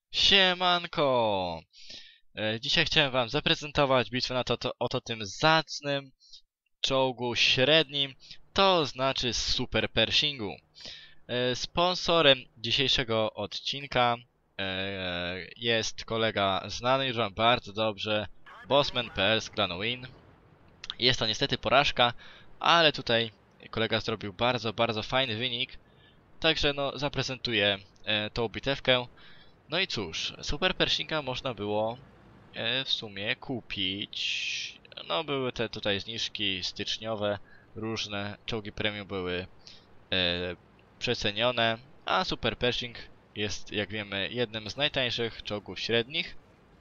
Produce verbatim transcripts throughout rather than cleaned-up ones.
Siemanko! E, Dzisiaj chciałem wam zaprezentować bitwę na to, to oto tym zacnym czołgu średnim, to znaczy Super Pershingu. E, Sponsorem dzisiejszego odcinka e, jest kolega znany już wam bardzo dobrze, Bossman kropka p l z klanu Win. Jest to niestety porażka, ale tutaj kolega zrobił bardzo, bardzo fajny wynik, także no zaprezentuję e, tą bitewkę. No i cóż, Super Pershinga można było e, w sumie kupić. No były te tutaj zniżki styczniowe, różne czołgi premium były e, przecenione, a Super Pershing jest, jak wiemy, jednym z najtańszych czołgów średnich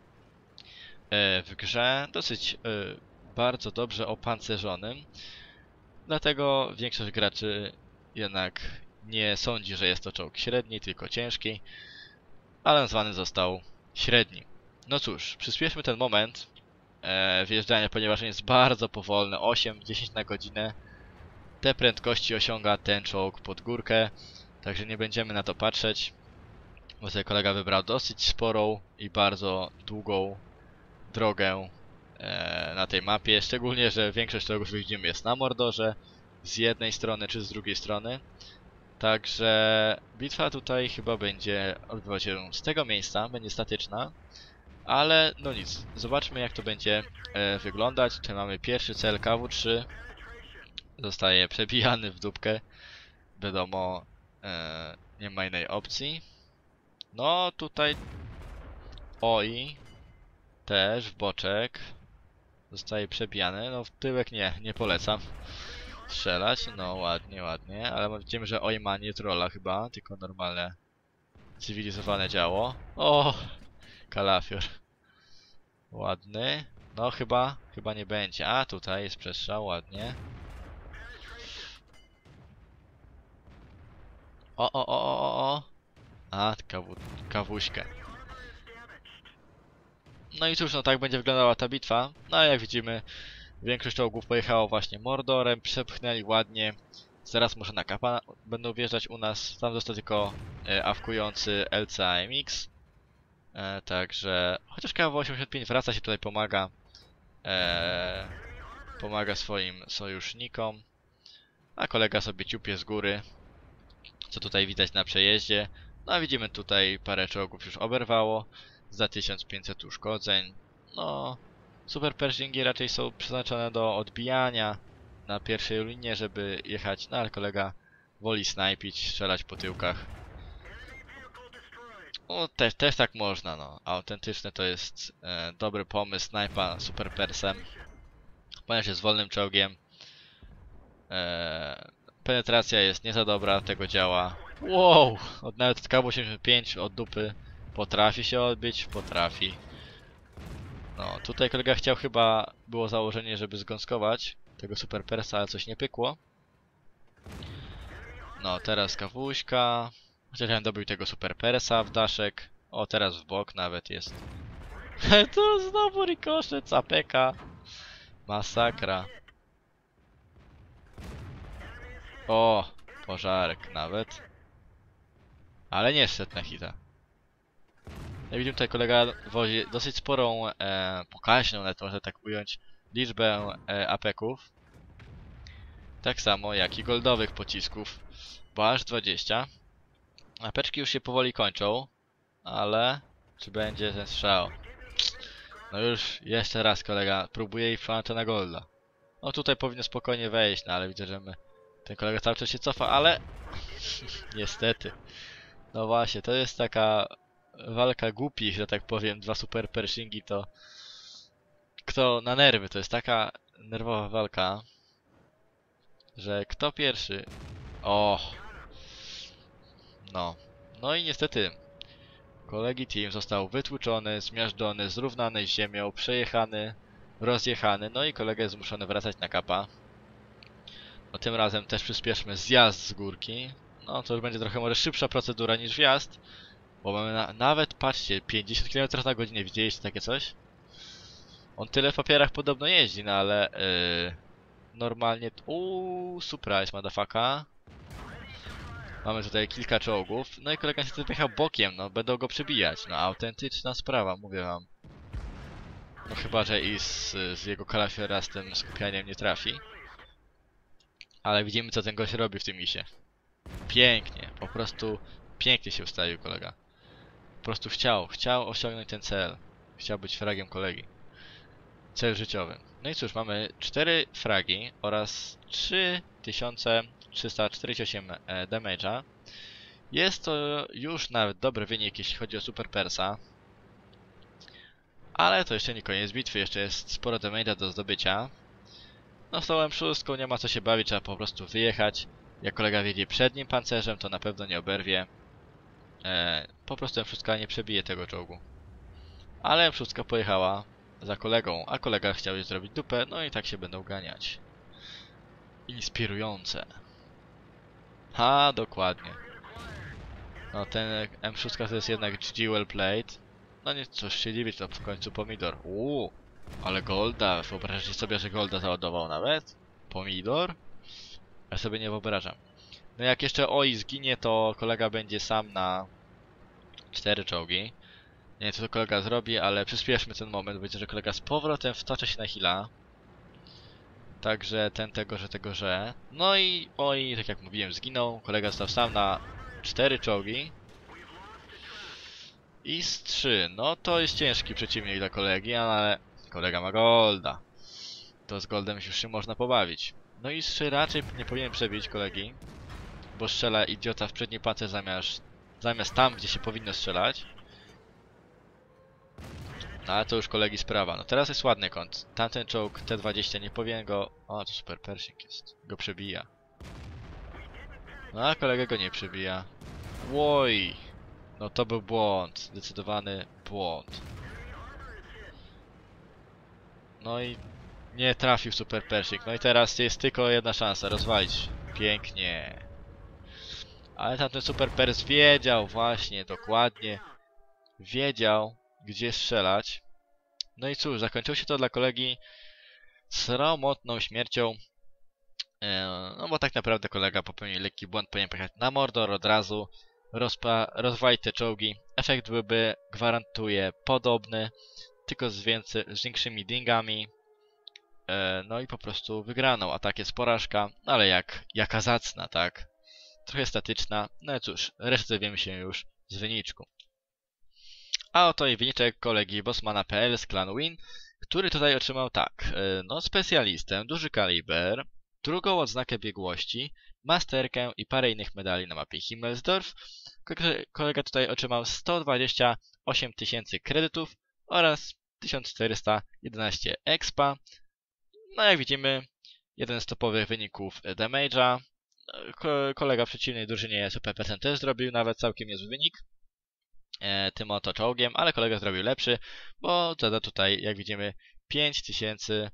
e, w grze, dosyć e, bardzo dobrze opancerzonym. Dlatego większość graczy jednak nie sądzi, że jest to czołg średni, tylko ciężki, ale nazwany został średni. No cóż, przyspieszmy ten moment e, wjeżdżania, ponieważ on jest bardzo powolny, osiem do dziesięciu na godzinę. Te prędkości osiąga ten czołg pod górkę, także nie będziemy na to patrzeć, bo sobie kolega wybrał dosyć sporą i bardzo długą drogę e, na tej mapie, szczególnie, że większość czołgów widzimy jest na Mordorze, z jednej strony czy z drugiej strony. Także bitwa tutaj chyba będzie odbywać się z tego miejsca, będzie statyczna. Ale no nic, zobaczmy jak to będzie e, wyglądać. Tutaj mamy pierwszy cel K W trzy. Zostaje przebijany w dupkę. Wiadomo, e, nie ma innej opcji. No tutaj O I też w boczek zostaje przebijany. No w tyłek nie, nie polecam strzelać. No ładnie, ładnie. Ale widzimy, że O I ma nie trolla chyba, tylko normalne cywilizowane działo. O, kalafior. Ładny. No chyba, chyba nie będzie. A tutaj jest przestrzał, ładnie. O, o, o, o, o, o. A, kawu, kawuśkę. No i cóż, no tak będzie wyglądała ta bitwa. No ale jak widzimy, większość czołgów pojechało właśnie Mordorem, przepchnęli ładnie. Zaraz może na kapa będą wjeżdżać u nas. Tam został tylko e, awkujący L C A M X. E, także, chociaż K W osiemdziesiąt pięć wraca się tutaj, pomaga. E, pomaga swoim sojusznikom. A kolega sobie ciupie z góry, co tutaj widać na przejeździe. No a widzimy tutaj parę czołgów już oberwało za tysiąc pięćset uszkodzeń. No, Super Pershingi raczej są przeznaczone do odbijania na pierwszej linie, żeby jechać, no ale kolega woli snajpić, strzelać po tyłkach. No też, też tak można, no. Autentyczne to jest e, dobry pomysł snajpa Super Persem, ponieważ jest wolnym czołgiem. E, penetracja jest nie za dobra, tego działa. Wow! Od nawet K W osiemdziesiąt pięć od dupy potrafi się odbić, potrafi. No, tutaj kolega chciał chyba, było założenie, żeby zgąskować tego Super Persa, ale coś nie pykło. No, teraz kawuśka. Chociaż ja dobił tego Super Persa w daszek. O, teraz w bok nawet jest. To znowu rikoszet, A P K. Masakra. O, pożarek nawet. Ale nie szedł na hita. Jak widzimy, tutaj kolega wozi dosyć sporą, e, pokaźną, nawet można tak ująć, liczbę e, apeków. Tak samo jak i goldowych pocisków, bo aż dwadzieścia. Apeczki już się powoli kończą, ale czy będzie ten strzał? No już jeszcze raz kolega próbuje i przełącza na golda. No tutaj powinno spokojnie wejść, no ale widzę, że my, ten kolega cały czas się cofa, ale niestety. No właśnie, to jest taka walka głupich, że tak powiem, dwa Super Pershingi to kto na nerwy, to jest taka nerwowa walka, że kto pierwszy. O, no. No i niestety kolegi team został wytłuczony, zmiażdżony, zrównany z ziemią, przejechany, rozjechany, no i kolega jest zmuszony wracać na kapa. No tym razem też przyspieszmy zjazd z górki. No to już będzie trochę może szybsza procedura niż wjazd, bo mamy na, nawet, patrzcie, pięćdziesiąt kilometrów na godzinę, widzieliście takie coś? On tyle w papierach podobno jeździ, no ale yy, normalnie... Uuu, surprise, motherfucker. Mamy tutaj kilka czołgów. No i kolega się wyjechał bokiem, no będą go przebijać. No autentyczna sprawa, mówię wam. No chyba, że i z, z jego kalafiora z tym skupianiem nie trafi. Ale widzimy, co ten gość robi w tym misie. Pięknie, po prostu pięknie się ustawił kolega. Po prostu chciał, chciał osiągnąć ten cel. Chciał być fragiem kolegi. Cel życiowy. No i cóż, mamy cztery fragi oraz trzy tysiące trzysta czterdzieści osiem e, damage'a. Jest to już nawet dobry wynik, jeśli chodzi o Super Persa. Ale to jeszcze nie koniec bitwy, jeszcze jest sporo damage'a do zdobycia. No z tą M sześć nie ma co się bawić, trzeba po prostu wyjechać. Jak kolega wiedzie przednim pancerzem, to na pewno nie oberwie. E, po prostu M sześć nie przebije tego czołgu. Ale M sześć pojechała za kolegą, a kolega chciał jej zrobić dupę, no i tak się będą ganiać. Inspirujące. Ha, dokładnie. No ten M sześć to jest jednak G G well played. No nie, cóż się dziwić, to w końcu pomidor. Uuu, ale golda, wyobraźcie sobie, że golda załadował nawet? Pomidor? Ja sobie nie wyobrażam. No jak jeszcze Oi zginie, to kolega będzie sam na cztery czołgi. Nie wiem, co to kolega zrobi, ale przyspieszmy ten moment, bo widzę, że kolega z powrotem wtacza się na heala. Także ten tego, że tego, że... No i Oi, tak jak mówiłem, zginął. Kolega został sam na cztery czołgi. I z trzy. No to jest ciężki przeciwnik dla kolegi, ale kolega ma golda. To z goldem już się można pobawić. No i z trzy raczej nie powinien przebić kolegi, bo strzela idiota w przedni pancerz zamiast, zamiast tam, gdzie się powinno strzelać. No ale to już kolegi sprawa. No teraz jest ładny kąt. Tamten czołg T dwadzieścia nie powinien go... O, to Super Pershing jest. Go przebija. No a kolega go nie przebija. Łoj! No to był błąd. Zdecydowany błąd. No i nie trafił Super Pershing. No i teraz jest tylko jedna szansa. Rozwalić. Pięknie. Ale tamten Super Pers wiedział właśnie, dokładnie. Wiedział, gdzie strzelać. No i cóż, zakończyło się to dla kolegi sromotną śmiercią. Eee, no bo tak naprawdę kolega popełnił lekki błąd, powinien pojechać na Mordor od razu, rozwalić te czołgi. Efekt byłby, gwarantuję, podobny, tylko z, więcej, z większymi dingami. Eee, no i po prostu wygraną. A tak jest porażka, ale jak, jaka zacna, tak? Trochę statyczna, no i cóż, resztę dowiemy się już z wyniczku. A oto i wyniczek kolegi Bossmana.pl z klanu Win, który tutaj otrzymał tak, no specjalistę, duży kaliber, drugą odznakę biegłości, masterkę i parę innych medali na mapie Himmelsdorf. Kolega tutaj otrzymał sto dwadzieścia osiem tysięcy kredytów oraz tysiąc czterysta jedenaście expa. No jak widzimy, jeden z topowych wyników damage'a. Kolega w przeciwnej drużynie Super Percent też zrobił nawet całkiem niezły wynik. E, tym oto czołgiem, ale kolega zrobił lepszy, bo zada tutaj, jak widzimy, pięć tysięcy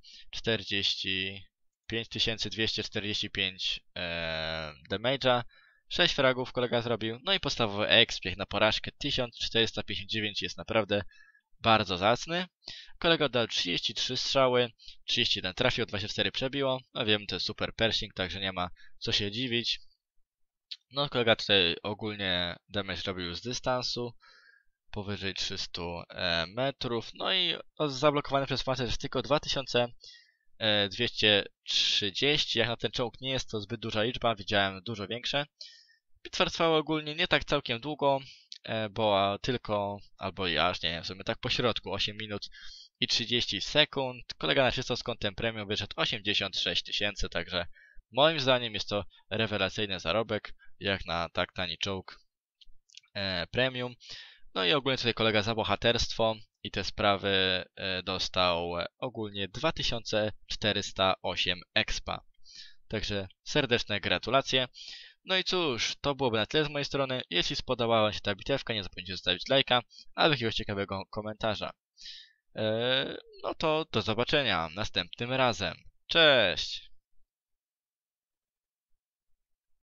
dwieście czterdzieści pięć e, damage'a, sześć fragów kolega zrobił, no i podstawowy exp na porażkę tysiąc czterysta pięćdziesiąt dziewięć jest naprawdę bardzo zacny. Kolega dał trzydzieści trzy strzały, trzydzieści jeden trafił, dwadzieścia cztery przebiło, no wiem, to jest Super Pershing, także nie ma co się dziwić. No kolega tutaj ogólnie damage robił z dystansu, powyżej trzysta e, metrów, no i zablokowany przez pancerz jest tylko dwa tysiące dwieście trzydzieści, jak na ten czołg nie jest to zbyt duża liczba, widziałem dużo większe. Bitwa trwała ogólnie nie tak całkiem długo, e, bo tylko, albo i aż, nie wiem, w sumie tak po środku, osiem minut i trzydzieści sekund. Kolega na czysto z kątem premium wyszedł osiemdziesiąt sześć tysięcy, także moim zdaniem jest to rewelacyjny zarobek, jak na tak tani czołg e, premium. No i ogólnie tutaj kolega za bohaterstwo i te sprawy e, dostał ogólnie dwa tysiące czterysta osiem expa. Także serdeczne gratulacje. No i cóż, to byłoby na tyle z mojej strony. Jeśli spodobała się ta bitewka, nie zapomnijcie zostawić lajka albo jakiegoś ciekawego komentarza. E, no to do zobaczenia następnym razem. Cześć!